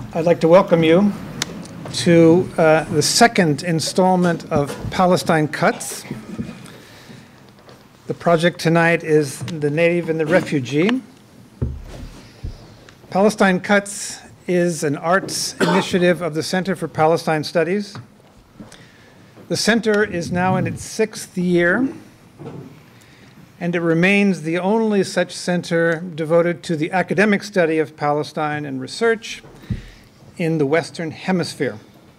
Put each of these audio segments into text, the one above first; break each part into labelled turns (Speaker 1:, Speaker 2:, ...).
Speaker 1: I'd like to welcome you to the second installment of Palestine Cuts. The project tonight is The Native and the Refugee. Palestine Cuts is an arts initiative of the Center for Palestine Studies. The center is now in its 6th year, and it remains the only such center devoted to the academic study of Palestine and research in the Western Hemisphere.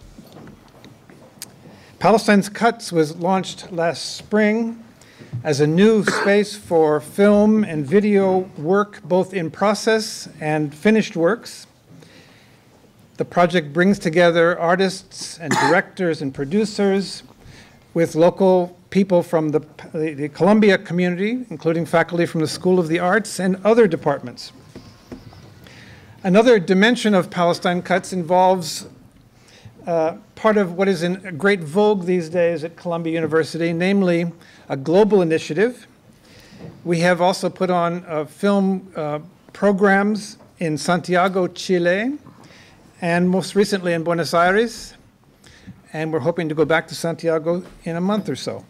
Speaker 1: Palestine's Cuts was launched last spring as a new space for film and video work, both in process and finished works. The project brings together artists and directors and producers with local people from the Columbia community, including faculty from the School of the Arts and other departments. Another dimension of Palestine Cuts involves part of what is in great vogue these days at Columbia University, namely a global initiative. We have also put on film programs in Santiago, Chile, and most recently in Buenos Aires, and we're hoping to go back to Santiago in a month or so.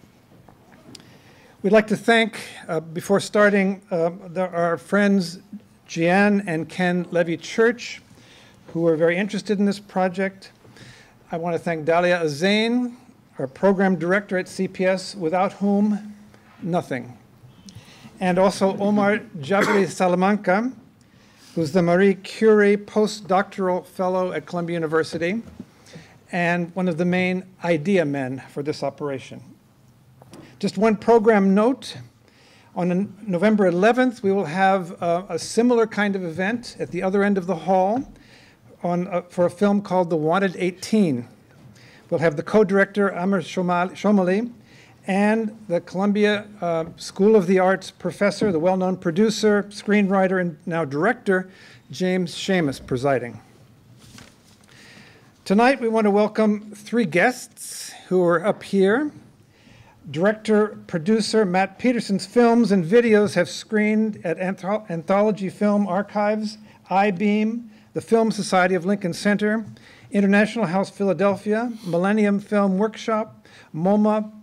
Speaker 1: We'd like to thank, before starting, our friends Jeanne and Ken Levy-Church, who are very interested in this project. I want to thank Dalia Azain, our program director at CPS, without whom, nothing. And also Omar Jabri Salamanca, who's the Marie Curie postdoctoral fellow at Columbia University and one of the main idea men for this operation. Just one program note. On November 11th, we will have a similar kind of event at the other end of the hall for a film called The Wanted 18. We'll have the co-director, Amr Shomali, and the Columbia School of the Arts professor, the well-known producer, screenwriter, and now director, James Seamus, presiding. Tonight, we want to welcome 3 guests who are up here. Director-producer Matt Peterson's films and videos have screened at Anthology Film Archives, I-Beam, the Film Society of Lincoln Center, International House Philadelphia, Millennium Film Workshop, MoMA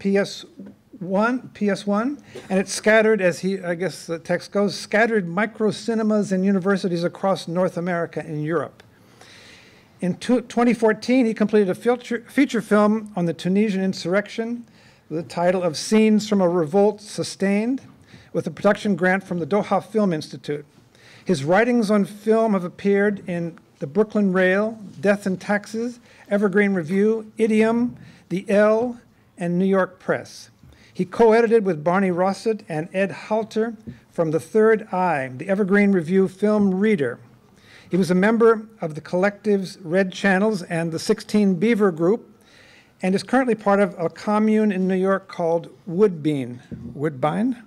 Speaker 1: PS1, and it's scattered, as I guess the text goes, scattered micro-cinemas and universities across North America and Europe. In 2014, he completed a feature film on the Tunisian insurrection, the title of Scenes from a Revolt Sustained, with a production grant from the Doha Film Institute. His writings on film have appeared in the Brooklyn Rail, Death and Taxes, Evergreen Review, Idiom, The L, and New York Press. He co-edited with Barney Rossett and Ed Halter from The Third Eye, the Evergreen Review Film Reader. He was a member of the collectives Red Channels and the 16 Beaver Group, and is currently part of a commune in New York called Woodbine. Woodbine?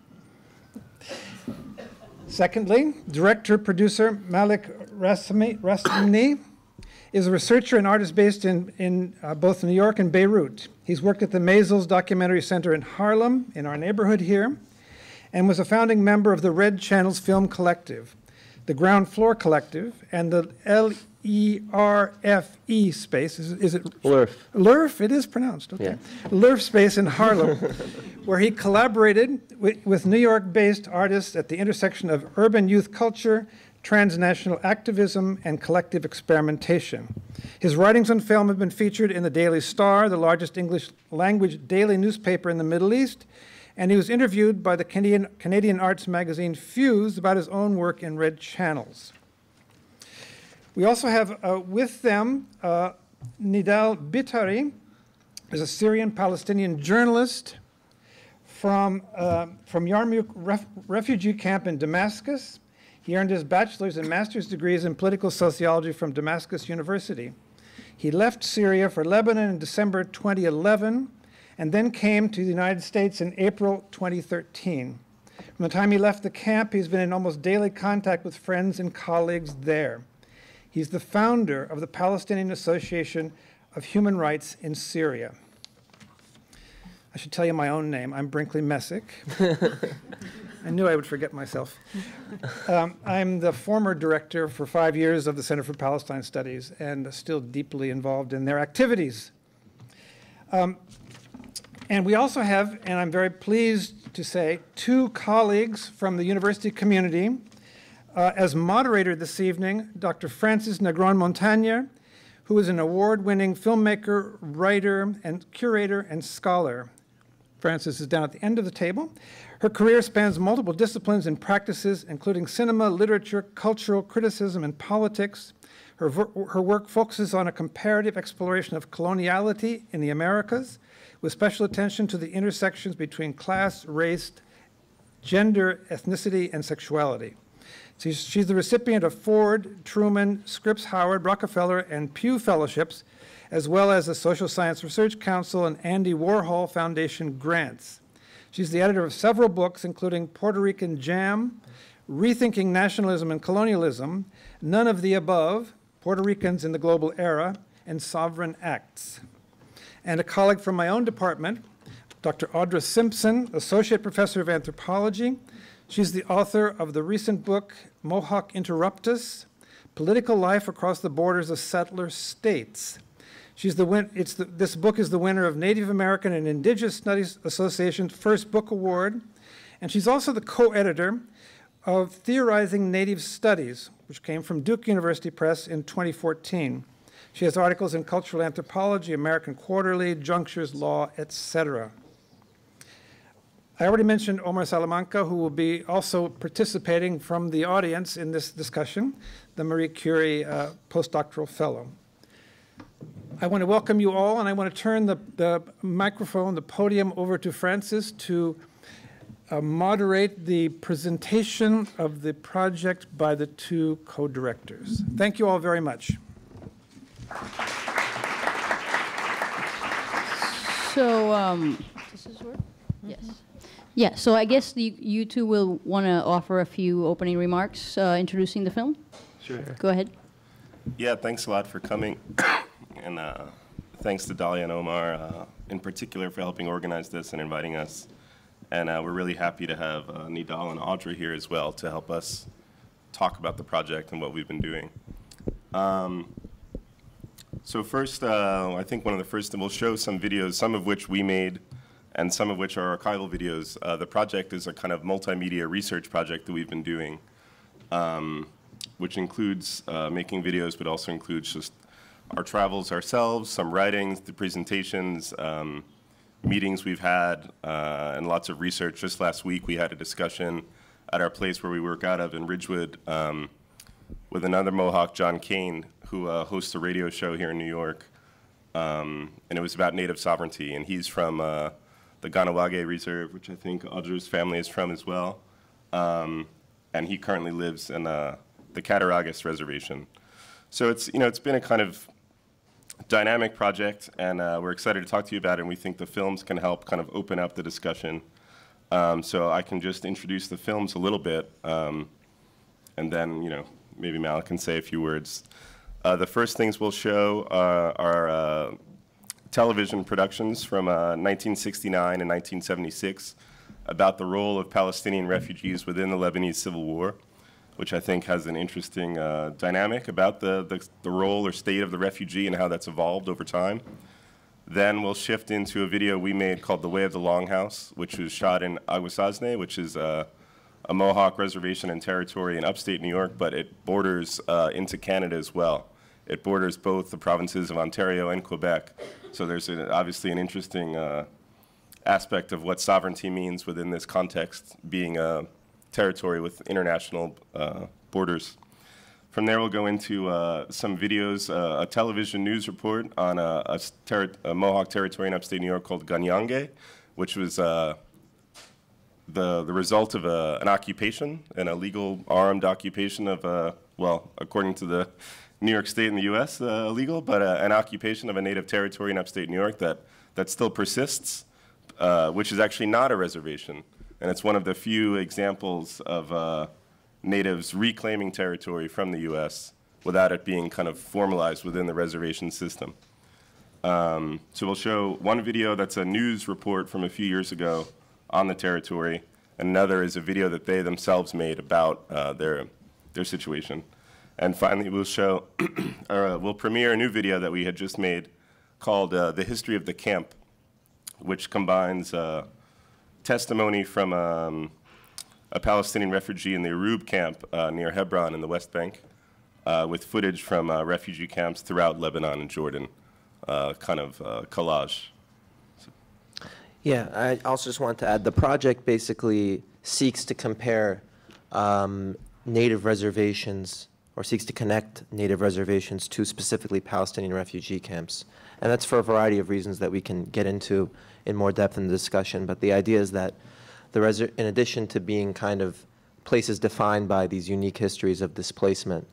Speaker 1: Secondly, director-producer Malik Rasmini is a researcher and artist based in both New York and Beirut. He's worked at the Maisels Documentary Center in Harlem, in our neighborhood here, and was a founding member of the Red Channels Film Collective, the Ground Floor Collective, and the LERFE space. Is it?
Speaker 2: LERF.
Speaker 1: LERF, it is pronounced, okay. Yeah. LERF space in Harlem, where he collaborated with New York-based artists at the intersection of urban youth culture, transnational activism, and collective experimentation. His writings on film have been featured in the Daily Star, the largest English-language daily newspaper in the Middle East, and he was interviewed by the Canadian arts magazine Fuse about his own work in Red Channels. We also have with them Nidal Bitari, is a Syrian-Palestinian journalist from Yarmouk refugee camp in Damascus. He earned his bachelor's and master's degrees in political sociology from Damascus University. He left Syria for Lebanon in December 2011, and then came to the United States in April 2013. From the time he left the camp, he's been in almost daily contact with friends and colleagues there. He's the founder of the Palestinian Association of Human Rights in Syria. I should tell you my own name. I'm Brinkley Messick. I knew I would forget myself. I'm the former director for 5 years of the Center for Palestine Studies and still deeply involved in their activities. And we also have, and I'm very pleased to say, 2 colleagues from the university community. As moderator this evening, Dr. Frances Negron-Montagne, who is an award-winning filmmaker, writer, and curator and scholar. Frances is down at the end of the table. Her career spans multiple disciplines and practices, including cinema, literature, cultural criticism, and politics. Her work focuses on a comparative exploration of coloniality in the Americas, with special attention to the intersections between class, race, gender, ethnicity, and sexuality. She's the recipient of Ford, Truman, Scripps Howard, Rockefeller, and Pew Fellowships, as well as the Social Science Research Council and Andy Warhol Foundation grants. She's the editor of several books, including Puerto Rican Jam, Rethinking Nationalism and Colonialism, None of the Above, Puerto Ricans in the Global Era, and Sovereign Acts. And a colleague from my own department, Dr. Audra Simpson, Associate Professor of Anthropology. She's the author of the recent book, Mohawk Interruptus, Political Life Across the Borders of Settler States. This book is the winner of Native American and Indigenous Studies Association's First Book Award, and she's also the co-editor of Theorizing Native Studies, which came from Duke University Press in 2014. She has articles in Cultural Anthropology, American Quarterly, Junctures Law, etc. I already mentioned Omar Salamanca, who will be also participating from the audience in this discussion, the Marie Curie postdoctoral fellow. I want to welcome you all, and I want to turn the microphone, the podium, over to Frances to moderate the presentation of the project by the 2 co-directors. Thank you all very much.
Speaker 2: So, does this work? Yes. Yeah, so I guess you 2 will want to offer a few opening remarks introducing the film.
Speaker 3: Sure.
Speaker 2: Go ahead.
Speaker 3: Yeah, thanks a lot for coming. And thanks to Dahlia and Omar in particular for helping organize this and inviting us. And we're really happy to have Nidal and Audra here as well to help us talk about the project and what we've been doing. So first, I think one of the first, we'll show some videos, some of which we made and some of which are archival videos. The project is a kind of multimedia research project that we've been doing, which includes making videos, but also includes just our travels ourselves, some writings, the presentations, meetings we've had, and lots of research. Just last week, we had a discussion at our place where we work out of in Ridgewood with another Mohawk, John Kane, who hosts a radio show here in New York. And it was about Native sovereignty. And he's from the Ganawage Reserve, which I think Audra's family is from as well. And he currently lives in the Cattaraugus Reservation. So it's been a kind of dynamic project, and we're excited to talk to you about it, and we think the films can help kind of open up the discussion. So I can just introduce the films a little bit, and then, maybe Malik can say a few words. The first things we'll show are television productions from 1969 and 1976 about the role of Palestinian refugees within the Lebanese Civil War, which I think has an interesting dynamic about the role or state of the refugee and how that's evolved over time. Then we'll shift into a video we made called The Way of the Longhouse, which was shot in Aguasasne, which is a Mohawk reservation and territory in upstate New York, but it borders into Canada as well. It borders both the provinces of Ontario and Quebec. So there's obviously an interesting aspect of what sovereignty means within this context, being a territory with international borders. From there, we'll go into some videos, a television news report on a Mohawk territory in upstate New York called Ganyange, which was the result of an occupation, an illegal armed occupation of, well, according to the New York State and the U.S., illegal, but an occupation of a native territory in upstate New York that still persists, which is actually not a reservation. And it's one of the few examples of natives reclaiming territory from the U.S. without it being kind of formalized within the reservation system. So we'll show one video that's a news report from a few years ago on the territory, and another is a video that they themselves made about their situation. And finally, we'll show, we'll premiere a new video that we had just made called The History of the Camp, which combines testimony from a Palestinian refugee in the Arub camp near Hebron in the West Bank, with footage from refugee camps throughout Lebanon and Jordan, kind of collage.
Speaker 4: Yeah, I also just want to add, the project basically seeks to compare native reservations, or seeks to connect native reservations to specifically Palestinian refugee camps. And that's for a variety of reasons that we can get into in more depth in the discussion. But the idea is that in addition to being kind of places defined by these unique histories of displacement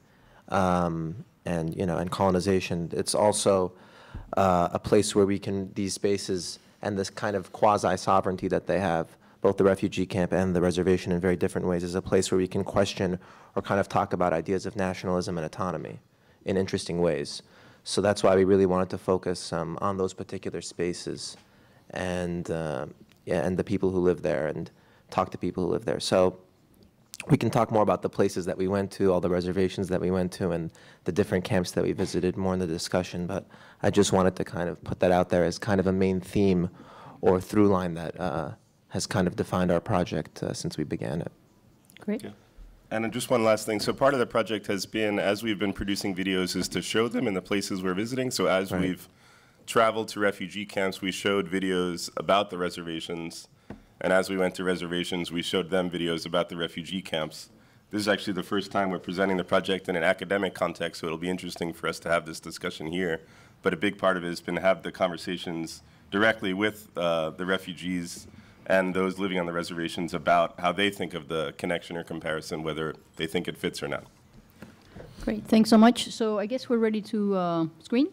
Speaker 4: and colonization, it's also a place where we can, these spaces and this kind of quasi-sovereignty that they have, both the refugee camp and the reservation in very different ways, is a place where we can question or kind of talk about ideas of nationalism and autonomy in interesting ways. So that's why we really wanted to focus on those particular spaces and and the people who live there, and talk to people who live there. So we can talk more about the places that we went to, all the reservations that we went to, and the different camps that we visited more in the discussion. But I just wanted to kind of put that out there as kind of a main theme or through line that has kind of defined our project since we began it.
Speaker 2: Great.
Speaker 3: Yeah. And just one last thing. So part of the project has been, as we've been producing videos, is to show them in the places we're visiting. So as we've traveled to refugee camps, we showed videos about the reservations. And as we went to reservations, we showed them videos about the refugee camps. This is actually the first time we're presenting the project in an academic context, so it'll be interesting for us to have this discussion here. But a big part of it has been to have the conversations directly with the refugees and those living on the reservations about how they think of the connection or comparison, whether they think it fits or not.
Speaker 2: Great, thanks so much. So I guess we're ready to screen.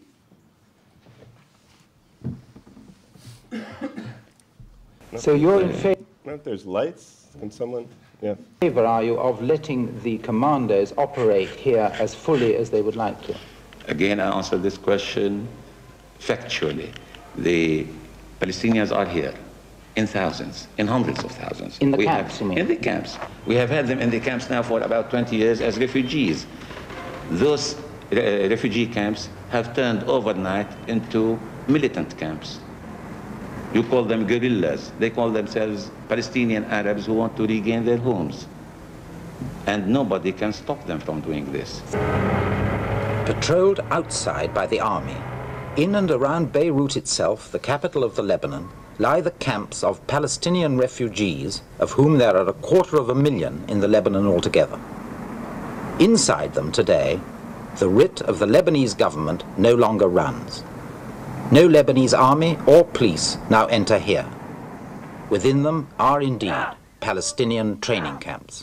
Speaker 5: So you're in
Speaker 3: No, there's lights. Can someone? Yeah.
Speaker 5: favor, are you, of letting the commandos operate here as fully as they would like to?
Speaker 6: Again, I answer this question factually. The Palestinians are here in thousands, in hundreds of thousands.
Speaker 5: In the camps, you mean?
Speaker 6: In the camps. We have had them in the camps now for about 20 years as refugees. Those refugee camps have turned overnight into militant camps. You call them guerrillas. They call themselves Palestinian Arabs who want to regain their homes. And nobody can stop them from doing this.
Speaker 7: Patrolled outside by the army, in and around Beirut itself, the capital of the Lebanon, lie the camps of Palestinian refugees, of whom there are 250,000 in the Lebanon altogether. Inside them today, the writ of the Lebanese government no longer runs. No Lebanese army or police now enter here. Within them are indeed Palestinian training camps.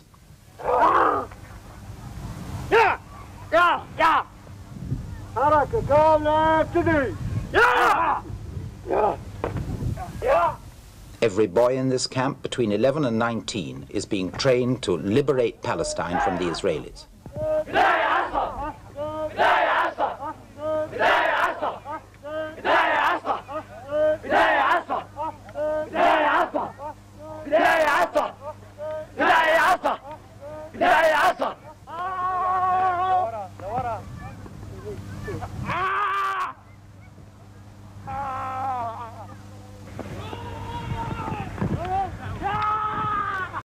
Speaker 7: Every boy in this camp between 11 and 19 is being trained to liberate Palestine from the Israelis.